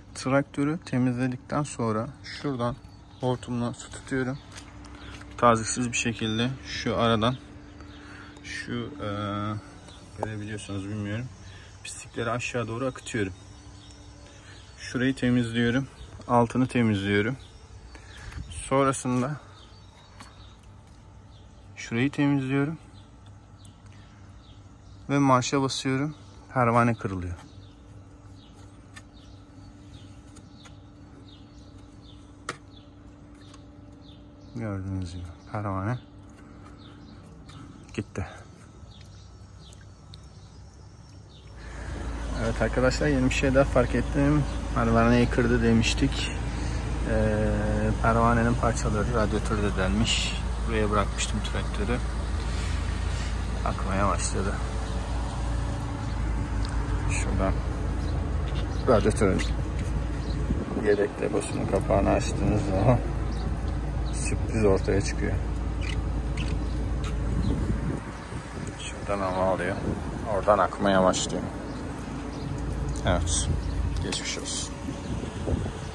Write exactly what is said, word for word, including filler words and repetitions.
Traktörü temizledikten sonra şuradan hortumla su tutuyorum. Taziksiz bir şekilde şu aradan şu e, görebiliyorsunuz bilmiyorum. Pislikleri aşağı doğru akıtıyorum. Şurayı temizliyorum. Altını temizliyorum. Sonrasında şurayı temizliyorum. Ve marşa basıyorum. Pervane kırılıyor. Gördüğünüz gibi pervane gitti. Evet arkadaşlar, yeni bir şey daha fark ettim. Pervaneyi kırdı demiştik. Ee, pervanenin parçaları radyatörde delmiş. Buraya bırakmıştım traktörü. Akmaya başladı. Şuradan radyatörün yedek deposunun kapağını açtığınız zaman sürpriz ortaya çıkıyor. Şuradan hava alıyor. Oradan akmaya başlıyor. Evet. Geçmiş olsun.